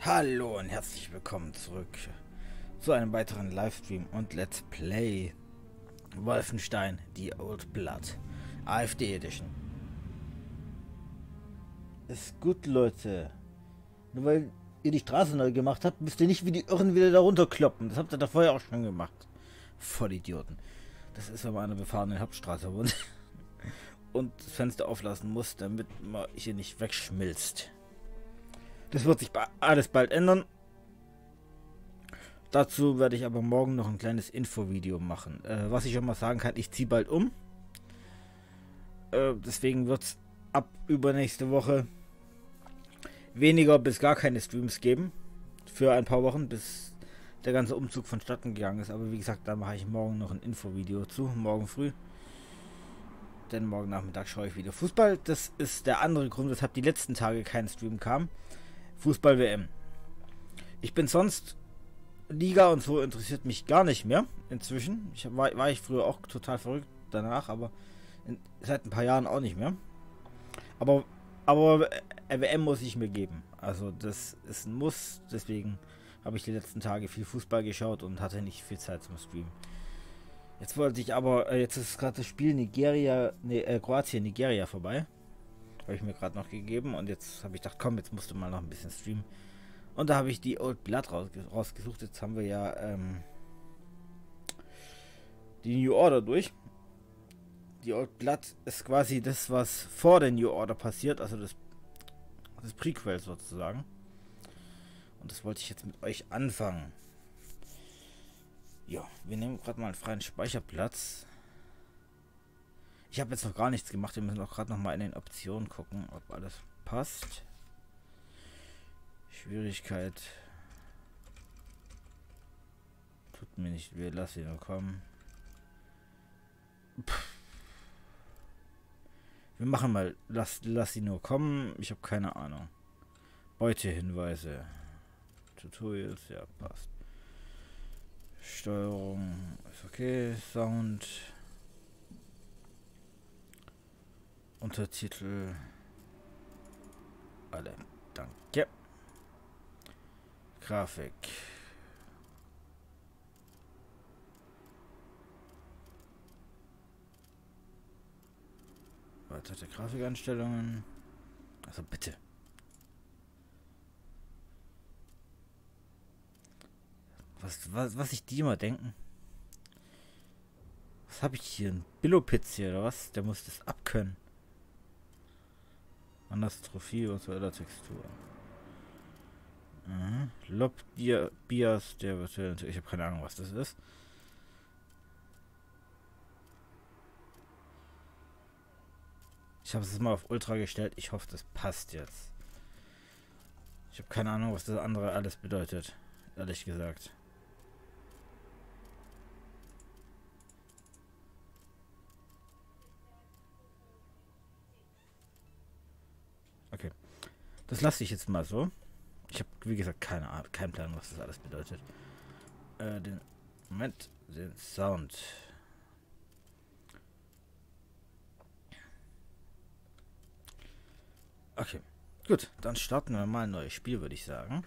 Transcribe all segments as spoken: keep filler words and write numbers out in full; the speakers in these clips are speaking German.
Hallo und herzlich willkommen zurück zu einem weiteren Livestream und Let's Play Wolfenstein: The Old Blood AfD Edition. Ist gut, Leute. Nur weil ihr die Straße neu gemacht habt, müsst ihr nicht wie die Irren wieder da runterkloppen. Das habt ihr da vorher auch schon gemacht. Vollidioten. Das ist, wenn man an einer befahrenen Hauptstraße wohnt und das Fenster auflassen muss, damit man hier nicht wegschmilzt. Das wird sich alles bald ändern. Dazu werde ich aber morgen noch ein kleines Infovideo machen. Äh, was ich schon mal sagen kann, ich ziehe bald um. Äh, deswegen wird es ab übernächste Woche weniger bis gar keine Streams geben. Für ein paar Wochen, bis der ganze Umzug vonstatten gegangen ist. Aber wie gesagt, da mache ich morgen noch ein Infovideo zu. Morgen früh. Denn morgen Nachmittag schaue ich wieder Fußball. Das ist der andere Grund, weshalb die letzten Tage kein Stream kam. Fußball-W M. Ich bin sonst Liga und so interessiert mich gar nicht mehr inzwischen. Ich war, war ich früher auch total verrückt danach, aber in, seit ein paar Jahren auch nicht mehr. Aber aber W M muss ich mir geben. Also das ist ein Muss. Deswegen habe ich die letzten Tage viel Fußball geschaut und hatte nicht viel Zeit zum Streamen. Jetzt wollte ich aber, äh, jetzt ist gerade das Spiel Nigeria, ne, äh, Kroatien, Nigeria vorbei. Habe ich mir gerade noch gegeben und jetzt habe ich gedacht, komm, jetzt musst du mal noch ein bisschen streamen. Und da habe ich die Old Blood rausge rausgesucht. Jetzt haben wir ja ähm, die New Order durch. Die Old Blood ist quasi das, was vor der New Order passiert, also das, das Prequel sozusagen. Und das wollte ich jetzt mit euch anfangen. Ja, wir nehmen gerade mal einen freien Speicherplatz. Ich habe jetzt noch gar nichts gemacht. Wir müssen auch gerade noch mal in den Optionen gucken, ob alles passt. Schwierigkeit. Tut mir nicht weh, lass ihn nur kommen. Pff. Wir machen mal, lass, lass sie nur kommen. Ich habe keine Ahnung. Beutehinweise. Tutorials, ja, passt. Steuerung ist okay. Sound. Untertitel. Alle. Danke. Grafik. Weitere Grafikeinstellungen. Also bitte. Was, was, was sich die immer denken? Was habe ich hier? Ein Billo-Pitz hier oder was? Der muss das abkönnen. Anastrophie virtueller Textur. Mhm. Lob Bias der virtuellen Textur. Ich habe keine Ahnung, was das ist. Ich habe es mal auf Ultra gestellt. Ich hoffe, das passt jetzt. Ich habe keine Ahnung, was das andere alles bedeutet. Ehrlich gesagt. Okay. Das lasse ich jetzt mal so. Ich habe, wie gesagt, keine Ahnung, keinen Plan, was das alles bedeutet. Äh, den Moment, den Sound. Okay, gut, dann starten wir mal ein neues Spiel, würde ich sagen.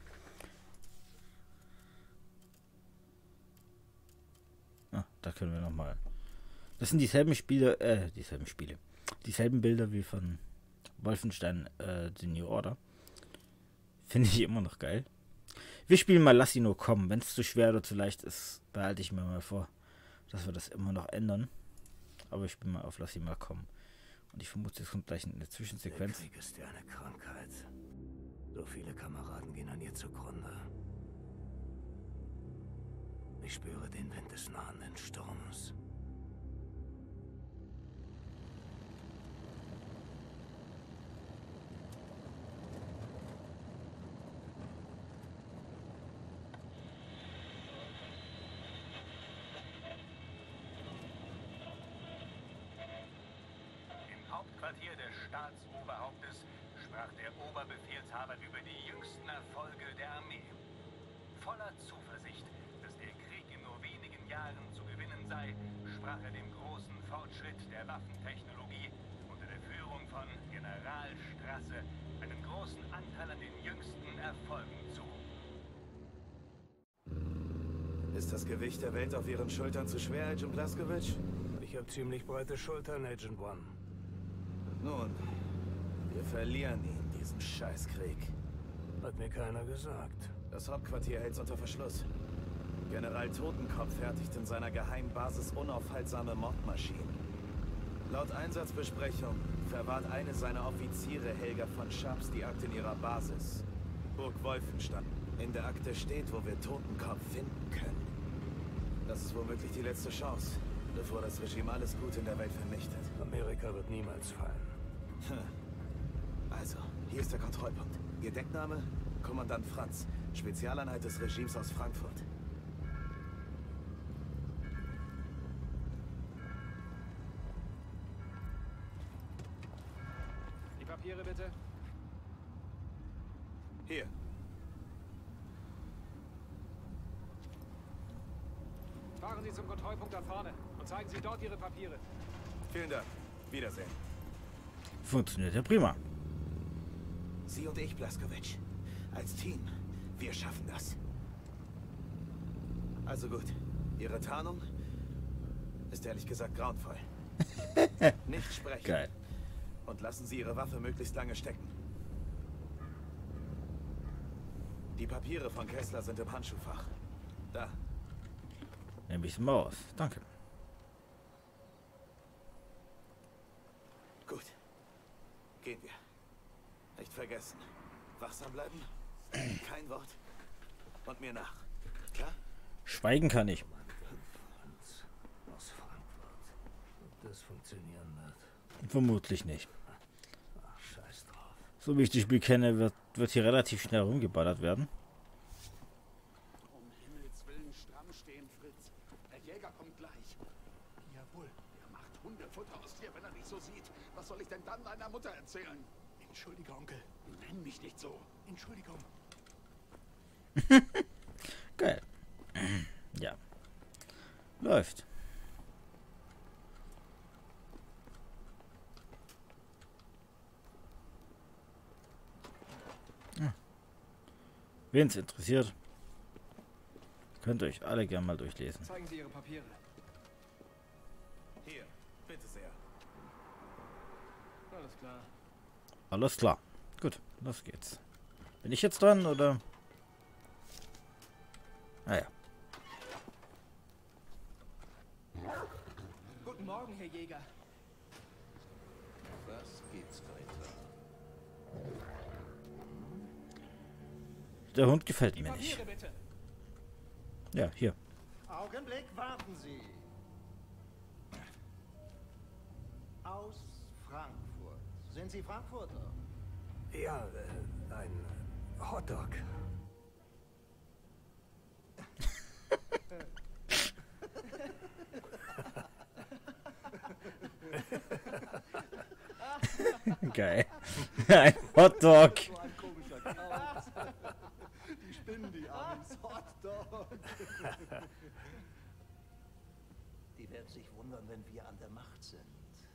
Ah, da können wir noch mal. Das sind dieselben Spiele, äh, dieselben Spiele, dieselben Bilder wie von Wolfenstein, äh, The New Order. Finde ich immer noch geil. Wir spielen mal Lass sie nur kommen. Wenn es zu schwer oder zu leicht ist, behalte ich mir mal vor, dass wir das immer noch ändern. Aber ich spiele mal auf Lass sie mal kommen. Und ich vermute, es kommt gleich eine Zwischensequenz. Der Krieg ist ja eine Krankheit. So viele Kameraden gehen an ihr zugrunde. Ich spüre den Wind des nahenden Sturms. Hauptquartier des Staatsoberhauptes sprach der Oberbefehlshaber über die jüngsten Erfolge der Armee. Voller Zuversicht, dass der Krieg in nur wenigen Jahren zu gewinnen sei, sprach er dem großen Fortschritt der Waffentechnologie unter der Führung von General Strasse einen großen Anteil an den jüngsten Erfolgen Ist das Gewicht der Welt auf Ihren Schultern zu schwer, Agent Blazkowicz? Ich habe ziemlich breite Schultern, Agent One. Nun, wir verlieren ihn, diesen Scheißkrieg. Hat mir keiner gesagt. Das Hauptquartier hält's unter Verschluss. General Totenkopf fertigt in seiner geheimen Basis unaufhaltsame Mordmaschinen. Laut Einsatzbesprechung verwahrt eine seiner Offiziere, Helga von Schaps, die Akte in ihrer Basis. Burg Wolfenstein. In der Akte steht, wo wir Totenkopf finden können. Das ist womöglich die letzte Chance, bevor das Regime alles Gute in der Welt vernichtet. Amerika wird niemals fallen. Also, hier ist der Kontrollpunkt. Ihr Deckname? Kommandant Franz, Spezialeinheit des Regimes aus Frankfurt. Die Papiere bitte. Hier. Fahren Sie zum Kontrollpunkt da vorne und zeigen Sie dort Ihre Papiere. Vielen Dank. Wiedersehen. Funktioniert ja prima. Sie und ich, Blazkowicz. Als Team. Wir schaffen das. Also gut. Ihre Tarnung ist ehrlich gesagt grauenvoll. Nicht sprechen. Geil. Und lassen Sie Ihre Waffe möglichst lange stecken. Die Papiere von Kessler sind im Handschuhfach. Da. Nehme ich mal aus. Danke. Gut. Gehen wir. Nicht vergessen. Wachsam bleiben. Kein Wort. Und mir nach. Klar? Schweigen kann ich. Aus Frankfurt. Ob das funktionieren wird? Vermutlich nicht. Ach, scheiß drauf. So wie ich das Spiel kenne, wird, wird hier relativ schnell rumgeballert werden. Um Himmels Willen stramm stehen, Fritz. Der Jäger kommt gleich. Jawohl, er macht Hundefutter aus dir, wenn er dich so sieht. Was soll ich denn dann deiner Mutter erzählen? Entschuldige, Onkel. Nenn mich nicht so. Entschuldigung. Geil. Ja. Läuft. Ja. Wen es interessiert, könnt ihr euch alle gerne mal durchlesen. Zeigen Sie Ihre Papiere. Hier. Bitte sehr. Alles klar. Alles klar. Gut, los geht's. Bin ich jetzt dran, oder? Ah ja. Guten Morgen, Herr Jäger. Was geht's weiter? Der Hund gefällt Die mir nicht. Papiere bitte. Ja, hier. Augenblick, warten Sie. Aus Frankfurt. Sind Sie Frankfurter? Ja, äh, ein Hotdog. Geil. Ein Hotdog. So ein komischer Kauz. Die spinnen die Amis. Hotdog. Die werden sich wundern, wenn wir an der Macht sind.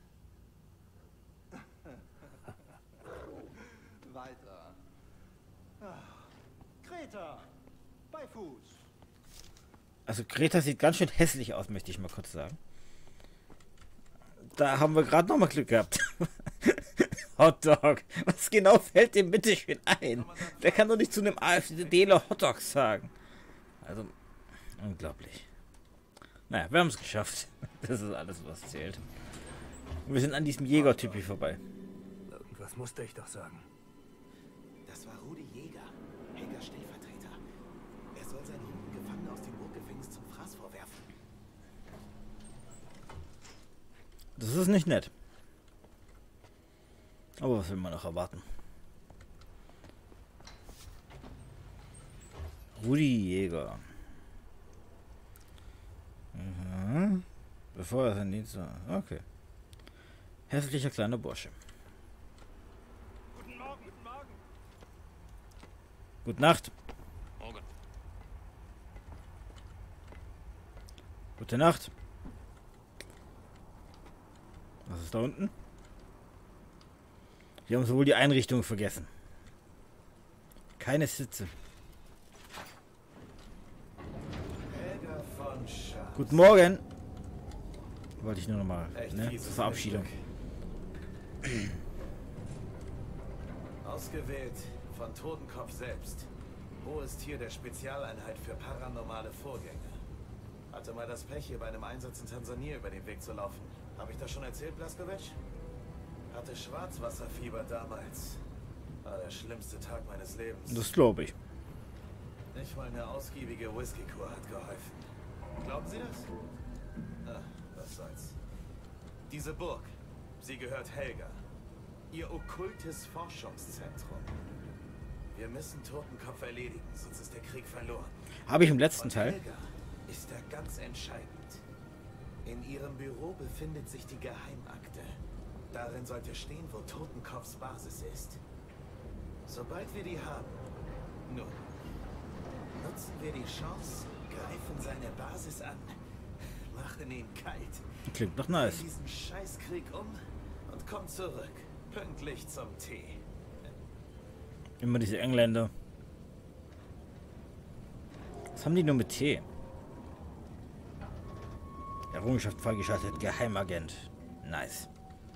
Weiter. Ach, Greta. Bei Fuß. Also Greta sieht ganz schön hässlich aus, möchte ich mal kurz sagen. Da haben wir gerade noch mal Glück gehabt. Hotdog. Was genau fällt dem bitte schön ein? Wer kann doch nicht zu einem AfDler Hotdog sagen? Also, unglaublich. Naja, wir haben es geschafft. Das ist alles, was zählt. Und wir sind an diesem Jägertypi vorbei. Irgendwas musste ich doch sagen. Das war Rudi Jäger, Helgas Stellvertreter. Er soll seinen jungen Gefangenen aus dem Burggefängnis zum Fraß vorwerfen. Das ist nicht nett. Aber was will man noch erwarten? Rudi Jäger. Mhm. Bevor er sein Dienst war. Okay. Hässlicher kleiner Bursche. Guten Morgen, guten Morgen. Gute Nacht. Morgen. Gute Nacht. Was ist da unten? Wir haben sowohl die Einrichtung vergessen. Keine Sitze. Helga Guten Morgen. Wollte ich nur noch mal, Echt ne? fieses Verabschiedung. Miststück. Ausgewählt von Totenkopf selbst. Hohes Tier der Spezialeinheit für paranormale Vorgänge. Hatte mal das Pech, hier bei einem Einsatz in Tansania über den Weg zu laufen. Habe ich das schon erzählt, Blaskovic? Hatte Schwarzwasserfieber damals. War der schlimmste Tag meines Lebens. Das glaube ich. Nicht mal eine ausgiebige Whisky-Kur hat geholfen. Glauben Sie das? Ah, was soll's. Diese Burg, sie gehört Helga. Ihr okkultes Forschungszentrum. Wir müssen Totenkopf erledigen, sonst ist der Krieg verloren. Habe ich im letzten Und Teil. Helga ist da ganz entscheidend. In ihrem Büro befindet sich die Geheimakte. Darin sollte stehen, wo Totenkopfs Basis ist. Sobald wir die haben, nun, nutzen wir die Chance, greifen seine Basis an, machen ihn kalt. Klingt doch Drehen nice. diesen Scheißkrieg um und kommen zurück, pünktlich zum Tee. Immer diese Engländer. Was haben die nur mit Tee? Errungenschaft freigeschaltet. Geheimagent. Nice.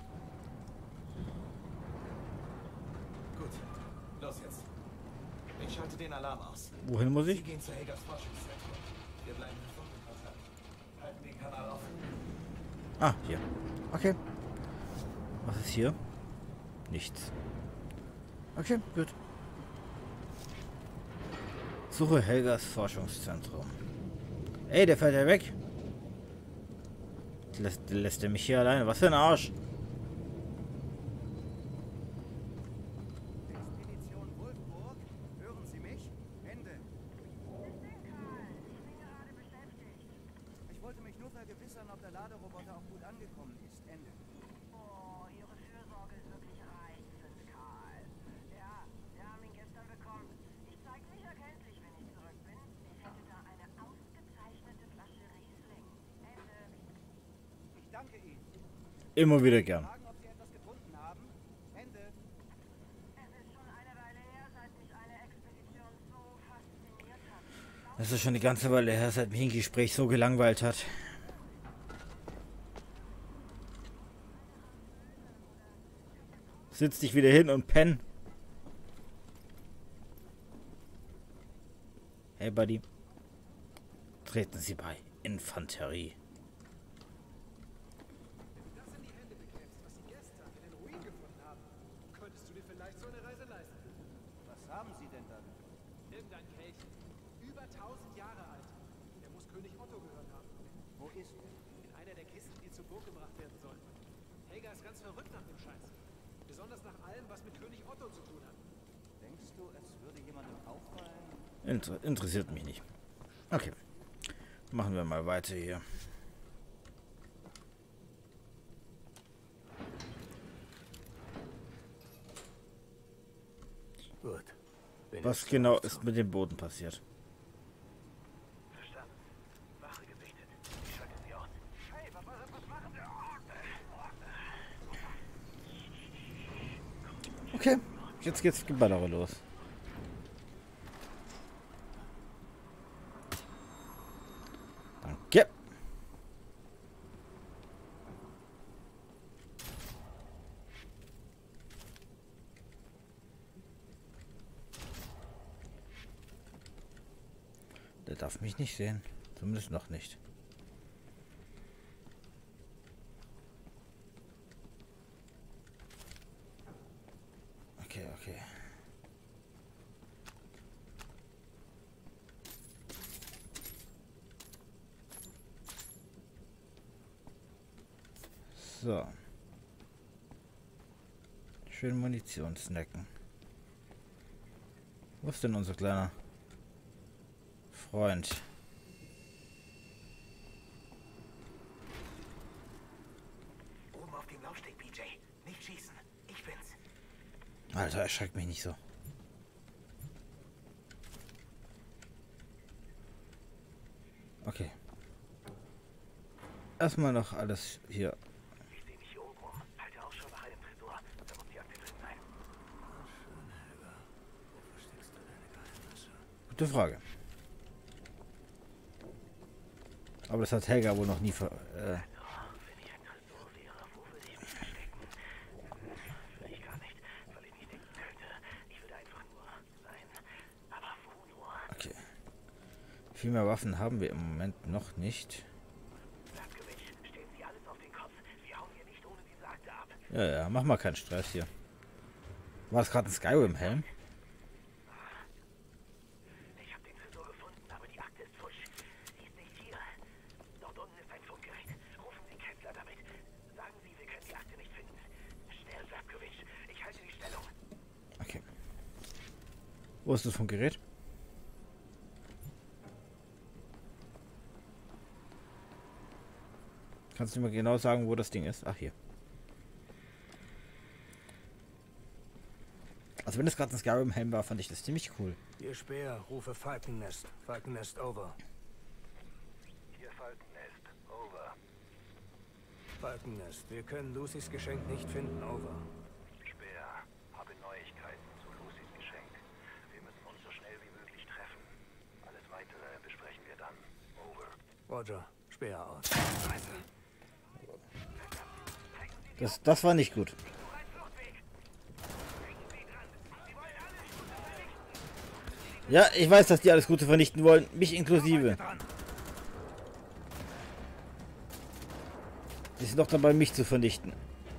Gut, los jetzt. Ich schalte den Alarm aus. Wohin muss Sie ich? gehen zu Helgas Forschungszentrum. Wir bleiben in Funkenkontakt. Halten den Kanal offen. Ah, hier. Okay. Was ist hier? Nichts. Okay, gut. Suche Helgas Forschungszentrum. Ey, der fährt ja weg. Lässt, lässt er mich hier alleine? Was für ein Arsch. Expedition Wolfburg, hören Sie mich? Ende. Ich wollte mich nur vergewissern, ob der Laderoboter auch gut angekommen ist. Ende. Oh, Ihre Fürsorge ist wirklich reizend, Karl. Ja, wir haben ihn gestern bekommen. Ich zeige mich erkenntlich, wenn ich zurück bin. Ich hätte da eine ausgezeichnete Flasche Riesling. Ende. Ich danke Ihnen. Immer wieder gern. Fragen, ob Sie etwas gefunden haben? Ende. Es ist schon eine Weile her, seit mich eine Expedition so fasziniert hat. Das ist schon die ganze Weile her, seit mich ein Gespräch so gelangweilt hat. Sitz dich wieder hin und penn. Hey, Buddy. Treten Sie bei. Infanterie. Das in die Hände bekämst, was Sie gestern in den Ruinen gefunden haben, könntest du dir vielleicht so eine Reise leisten. Was haben Sie denn dann? Irgendein Kelch, über tausend Jahre alt. Der muss König Otto gehört haben. Wo ist er? In einer der Kisten, die zur Burg gebracht werden sollen. Helga ist ganz verrückt nach dem Scheiß. Besonders nach allem, was mit König Otto zu tun hat. Denkst du, es würde jemandem auffallen? Inter interessiert mich nicht. Okay. Machen wir mal weiter hier. Gut. Bin Was jetzt genau zurück. ist mit dem Boden passiert? Verstanden. Wache gesichtet. Ich schalte sie aus. Hey, was, was, was machen Sie? Okay. Jetzt geht's Geballere los. Danke. Der darf mich nicht sehen. Zumindest noch nicht. Okay, okay. So. Schön Munition snacken. Wo ist denn unser kleiner Freund? Oben auf dem Laufsteg, B J. Nicht schießen. Ich bin's. Alter, erschreckt mich nicht so. Okay. Erstmal noch alles hier. Ich seh dich hier oben rum. Halte Ausschau nach einem Tresor. Da muss die Akte drin sein. Schön, Helga. Wo versteckst du deine Geheimnisse? Gute Frage. Aber das hat Helga wohl noch nie ver... Äh, okay. Viel mehr Waffen haben wir im Moment noch nicht. Ja, ja, mach mal keinen Stress hier. War das gerade ein Skyrim-Helm? Ich habe den Tresor gefunden, aber die Akte ist futsch. Sie ist nicht hier. Dort unten ist ein Funkgerät. Rufen Sie Kessler damit. Sagen Sie, wir können die Akte nicht finden. Schnell, Slavkovic. Ich halte die Stellung. Okay. Wo ist das Funkgerät? Kannst du mir genau sagen, wo das Ding ist? Ach, hier. Also wenn das gerade ein Skyrim-Helm war, fand ich das ziemlich cool. Hier Speer, rufe Falkennest. Falkennest over. Hier Falkennest. Over. Falkennest, wir können Lucys Geschenk nicht finden. Over. Speer, habe Neuigkeiten zu Lucys Geschenk. Wir müssen uns so schnell wie möglich treffen. Alles Weitere besprechen wir dann. Over. Roger. Speer aus. Das, das war nicht gut. Ja, ich weiß, dass die alles Gute vernichten wollen. Mich inklusive. Die sind doch dabei, mich zu vernichten.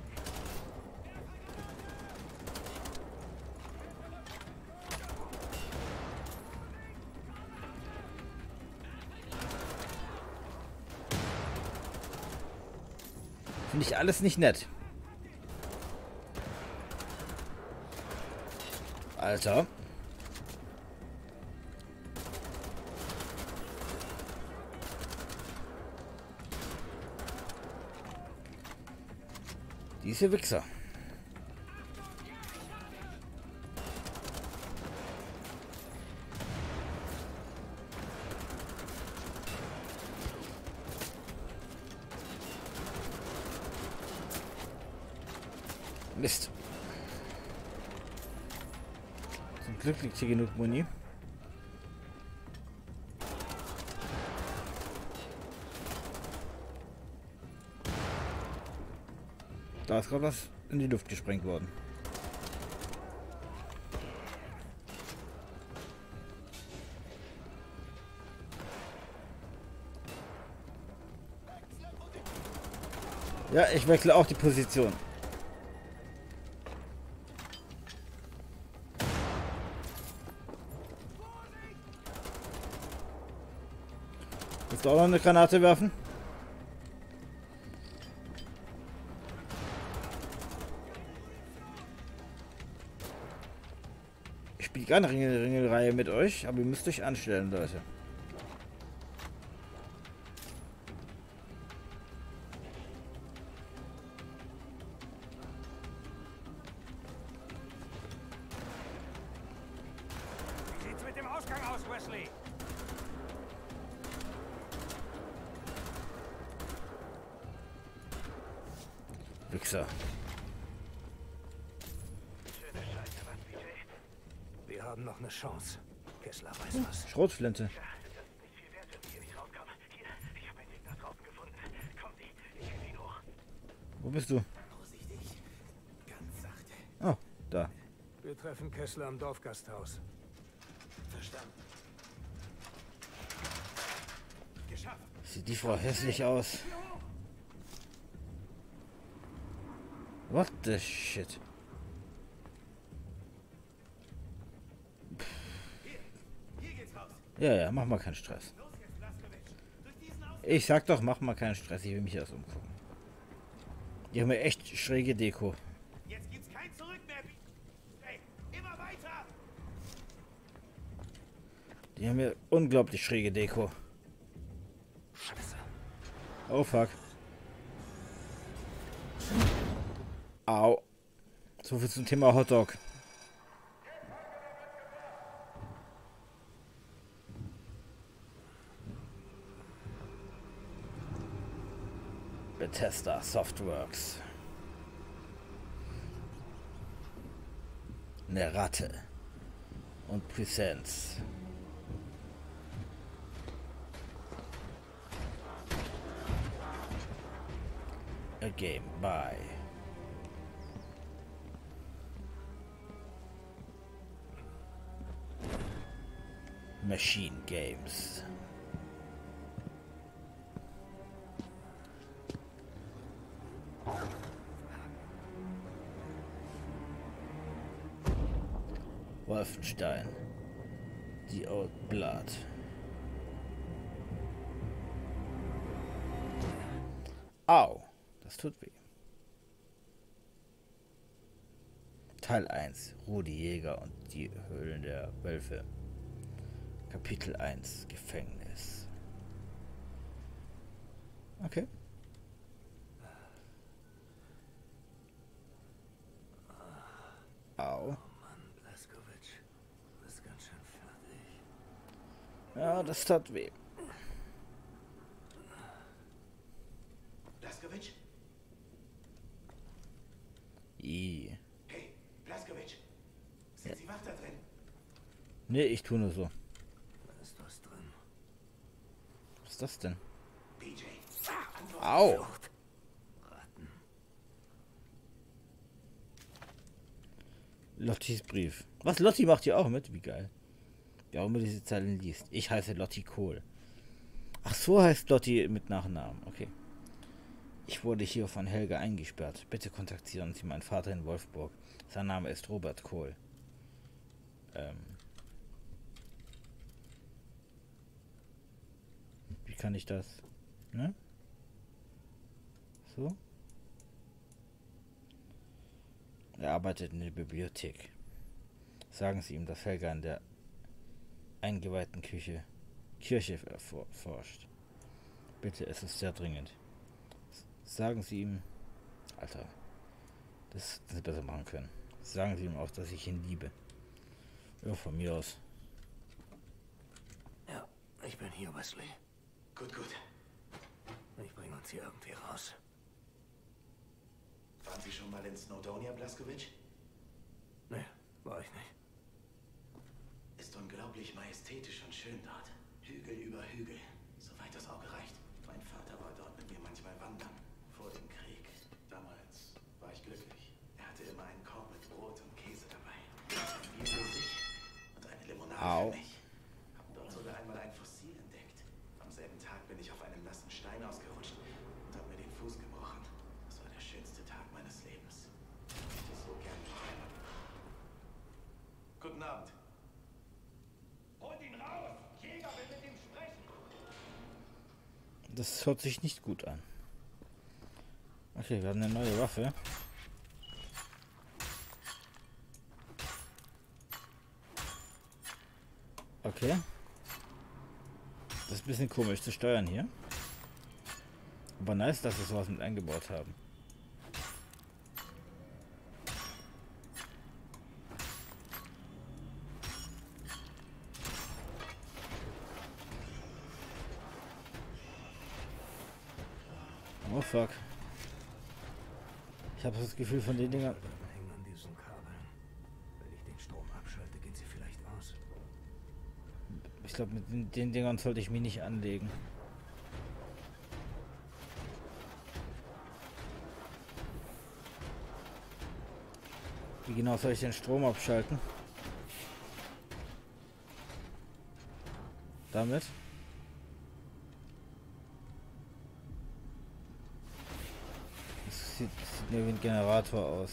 Finde ich alles nicht nett. Alter. Diese Wichser. Mist. Zum Glück liegt hier genug Muni. Da ist gerade was in die Luft gesprengt worden. Ja, ich wechsle auch die Position. Willst du auch noch eine Granate werfen? Ich spiele gerne Ringel Ringelreihe mit euch, aber ihr müsst euch anstellen, Leute. Wie sieht's mit dem Ausgang aus, Wesley? Wichser. Wir haben noch eine Chance. Kessler weiß was. Schrotflinte. Wo bist du? Vorsichtig. Ganz sachte. Oh, da. Wir treffen Kessler am Dorfgasthaus. Verstanden. Geschafft. Sieht die Frau hässlich aus. What the shit? Ja, ja, mach mal keinen Stress. Ich sag doch, mach mal keinen Stress. Ich will mich erst umgucken. Die haben ja echt schräge Deko. Jetzt gibt's kein Zurück mehr. Hey, immer weiter. Die haben ja unglaublich schräge Deko. Scheiße. Oh fuck. Au. So viel zum Thema Hotdog. Bethesda Softworks. Eine Ratte. Und Präsenz. a game by Machine Games. Wolfenstein. The Old Blood. Au, das tut weh. Teil eins. Rudi Jäger und die Höhlen der Wölfe. Kapitel eins. Gefängnis. Okay. Au. Oh Mann, Blazkowicz, du bist ganz schön fertig. Ja, das tat weh. Blazkowicz? I. Hey, Blazkowicz, sind ja. Sie wach da drin? Nee, ich tu nur so. Da ist was drin. Was ist das denn? B J. Ah, au! Ratten. Lottis Brief. Was? Lotti macht hier auch mit? Wie geil. Wer auch immer diese Zeilen liest. Ich heiße Lotti Kohl. Ach, so heißt Lotti mit Nachnamen. Okay. Ich wurde hier von Helga eingesperrt. Bitte kontaktieren Sie meinen Vater in Wolfsburg. Sein Name ist Robert Kohl. Ähm. Wie kann ich das? Ne? So? Er arbeitet in der Bibliothek. Sagen Sie ihm, dass Helga in der eingeweihten Küche Kirche erforscht. Bitte, es ist sehr dringend. Sagen Sie ihm... Alter. Das hätten Sie besser machen können. Sagen Sie ihm auch, dass ich ihn liebe. Ja, von mir aus. Ja, ich bin hier, Wesley. Gut, gut. Ich bringe uns hier irgendwie raus. Waren Sie schon mal in Snowdonia, Blazkowicz? Nee, war ich nicht. Ist unglaublich majestätisch und schön dort. Hügel über Hügel, soweit das Auge reicht. Mein Vater war dort mit mir manchmal wandern. Vor dem Krieg. Damals war ich glücklich. Er hatte immer einen Korb mit Brot und Käse dabei. Ein Bier für sich und eine Limonade Au. für mich. Hab dort sogar einmal ein Fossil entdeckt. Am selben Tag bin ich auf einem nassen Stein ausgerutscht und hab mir den Fuß gebrochen. Das war der schönste Tag meines Lebens. Ich möchte so gern noch einmal. Guten Abend. Holt ihn raus! Jäger will mit ihm sprechen! Das hört sich nicht gut an. Okay, wir haben eine neue Waffe. Okay. Das ist ein bisschen komisch zu steuern hier. Aber nice, dass wir sowas mit eingebaut haben. Oh fuck. Ich habe das Gefühl von den Dingern. Hängen an diesen Kabeln. Wenn ich den Strom abschalte, gehen sie vielleicht aus. Ich glaube, mit den, den Dingern sollte ich mich nicht anlegen. Wie genau soll ich den Strom abschalten? Damit? Das sieht, das sieht mir wie ein Generator aus.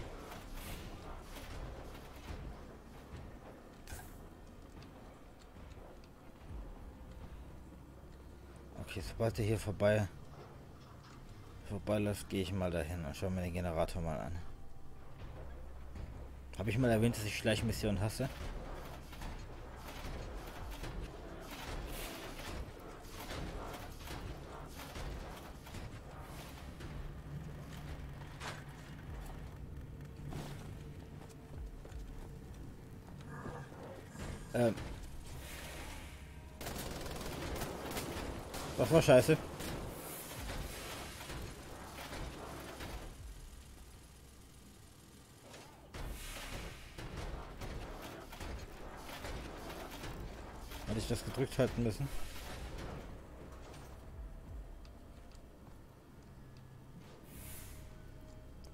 Okay, sobald er hier vorbei vorbeiläuft, gehe ich mal dahin und schaue mir den Generator mal an. Habe ich mal erwähnt, dass ich Schleichmissionen hasse? Ähm. Das war scheiße. Hätte ich das gedrückt halten müssen.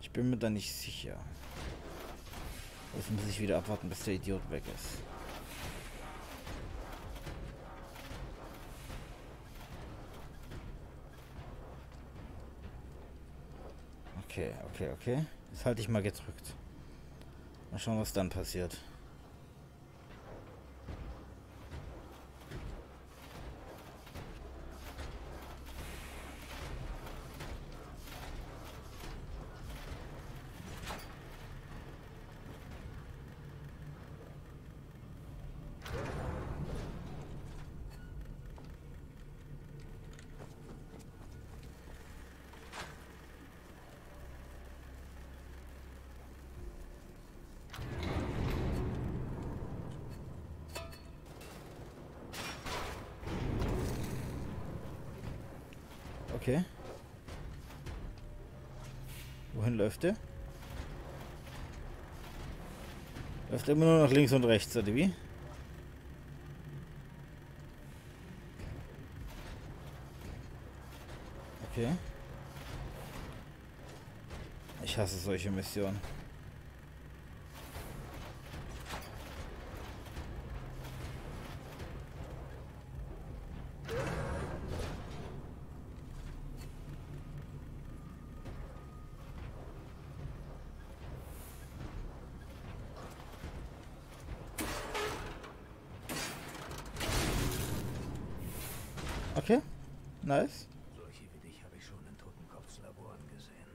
Ich bin mir da nicht sicher. Jetzt muss ich wieder abwarten, bis der Idiot weg ist. Okay, okay, okay. Jetzt halte ich mal gedrückt. Mal schauen, was dann passiert. Okay. Wohin läuft der? Läuft immer nur nach links und rechts, oder wie? Okay. Ich hasse solche Missionen. Okay, nice. Solche wie dich habe ich schon in Totenkopflaboren gesehen.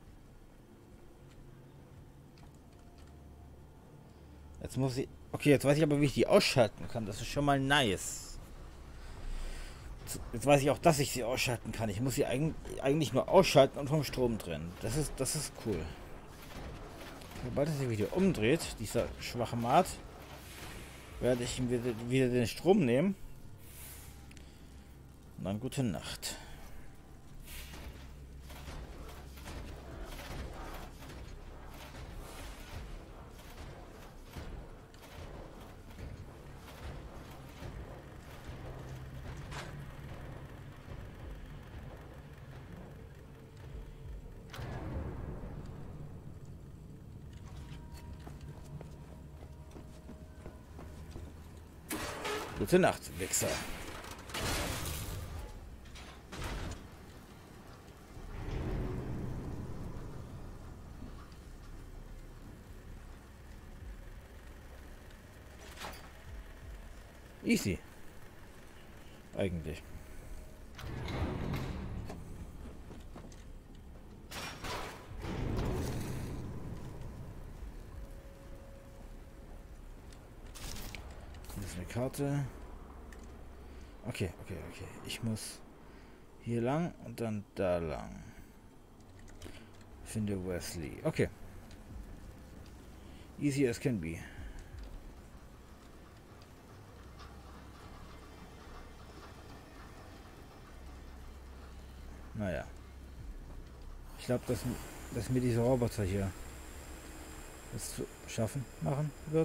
Jetzt muss ich... Okay, jetzt weiß ich aber, wie ich die ausschalten kann. Das ist schon mal nice. Jetzt weiß ich auch, dass ich sie ausschalten kann. Ich muss sie eigentlich nur ausschalten und vom Strom trennen. Das ist, das ist cool. Sobald er sich wieder umdreht, dieser schwache Mat, werde ich ihm wieder, wieder den Strom nehmen. Und dann gute Nacht. Gute Nacht, Wichser. Easy. Eigentlich. Hier ist eine Karte. Okay, okay, okay. Ich muss hier lang und dann da lang. Finde Wesley. Okay. Easy as can be. Naja. Ich glaube, dass, dass mir dieser Roboter hier das zu schaffen machen wird.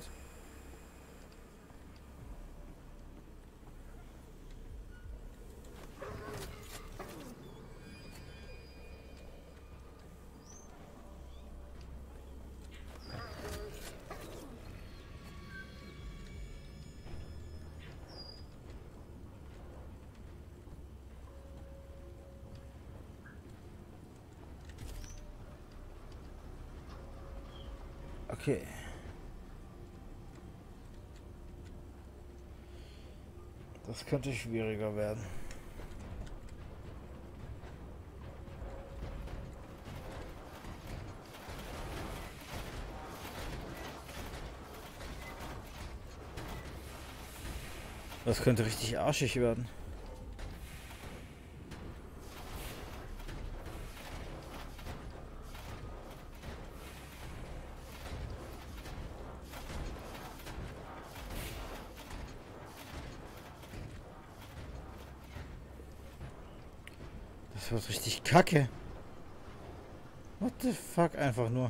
Okay. Das könnte schwieriger werden. Das könnte richtig arschig werden. Das wird richtig kacke. What the fuck, einfach nur.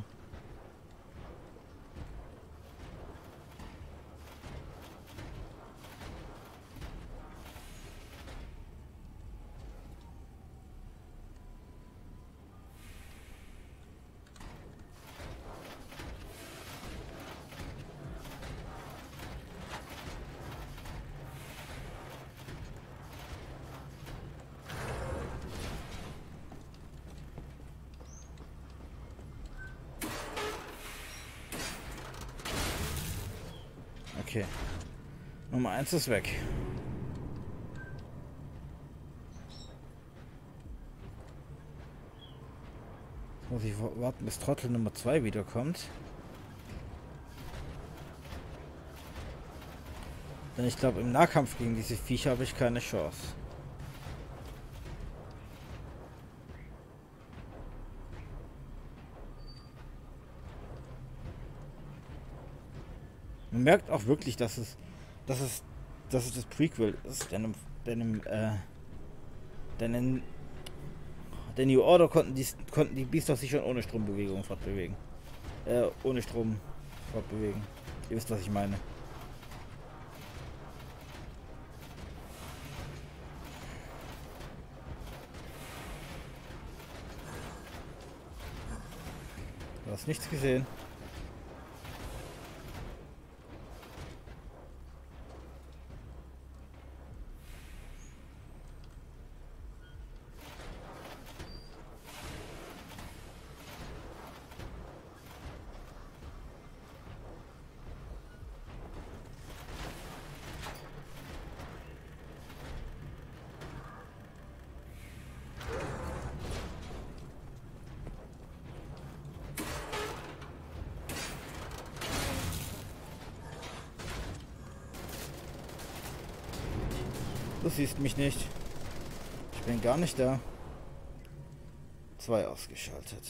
Okay. Nummer eins ist weg. Muss ich warten, bis Trottel Nummer zwei wiederkommt. Denn ich glaube, im Nahkampf gegen diese Viecher habe ich keine Chance. Man merkt auch wirklich, dass es, dass es, dass es das Prequel ist, denn im, denn im, äh, denn in der New Order konnten die, konnten die Biester sich schon ohne Strombewegung fortbewegen. Äh, ohne Strom fortbewegen. Ihr wisst, was ich meine. Du hast nichts gesehen. Du siehst mich nicht. Ich bin gar nicht da. Zwei ausgeschaltet.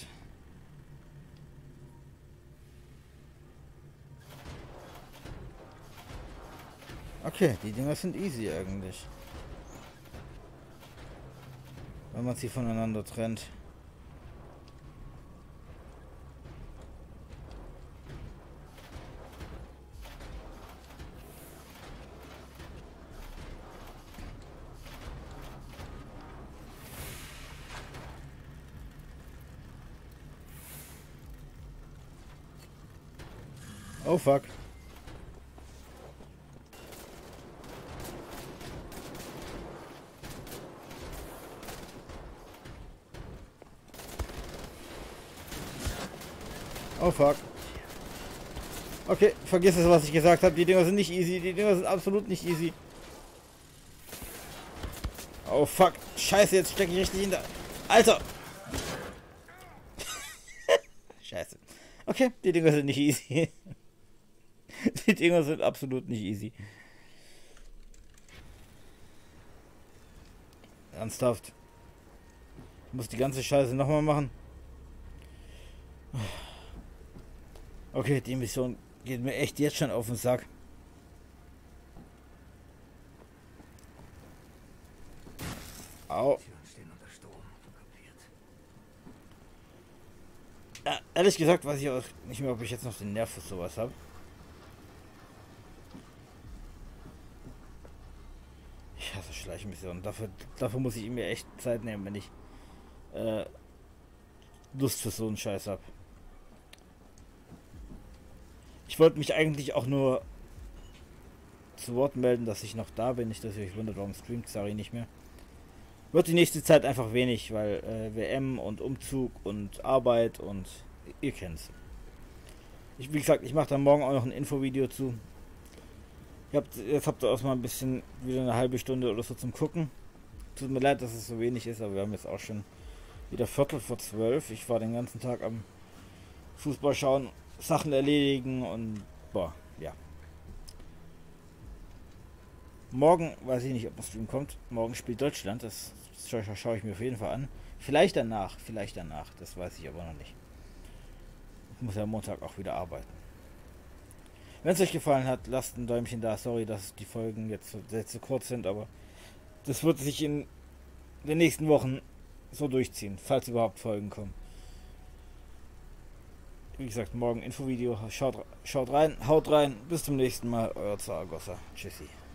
Okay, die Dinger sind easy eigentlich. Wenn man sie voneinander trennt. Oh fuck. Oh fuck. Okay, vergiss es, was ich gesagt habe. Die Dinger sind nicht easy. Die Dinger sind absolut nicht easy. Oh fuck. Scheiße, jetzt stecke ich richtig in der... Alter! Scheiße. Okay, die Dinger sind nicht easy. Die Dinger sind absolut nicht easy. Ernsthaft. Ich muss die ganze Scheiße nochmal machen. Okay, die Mission geht mir echt jetzt schon auf den Sack. Au. Ja, ehrlich gesagt weiß ich auch nicht mehr, ob ich jetzt noch den Nerv für sowas habe. Ich hasse Schleichmissionen. Dafür, dafür muss ich mir echt Zeit nehmen, wenn ich äh, Lust für so einen Scheiß habe. Ich wollte mich eigentlich auch nur zu Wort melden, dass ich noch da bin. Nicht, dass ihr euch wundert, warum streamt Sari nicht mehr. Wird die nächste Zeit einfach wenig, weil äh, W M und Umzug und Arbeit und ihr kennt's. Ich, wie gesagt, ich mache dann morgen auch noch ein Infovideo zu. Ihr habt, jetzt habt ihr auch mal ein bisschen wieder eine halbe Stunde oder so zum Gucken. Tut mir leid, dass es so wenig ist, aber wir haben jetzt auch schon wieder Viertel vor zwölf. Ich war den ganzen Tag am Fußball schauen, Sachen erledigen und boah, ja. Morgen weiß ich nicht, ob ein Stream kommt. Morgen spielt Deutschland, das schaue schau ich mir auf jeden Fall an. Vielleicht danach, vielleicht danach, das weiß ich aber noch nicht. Ich muss ja am Montag auch wieder arbeiten. Wenn es euch gefallen hat, lasst ein Däumchen da. Sorry, dass die Folgen jetzt so, jetzt so kurz sind, aber das wird sich in den nächsten Wochen so durchziehen, falls überhaupt Folgen kommen. Wie gesagt, morgen Infovideo. Schaut, schaut rein, haut rein. Bis zum nächsten Mal. Euer Zaragoza. Tschüssi.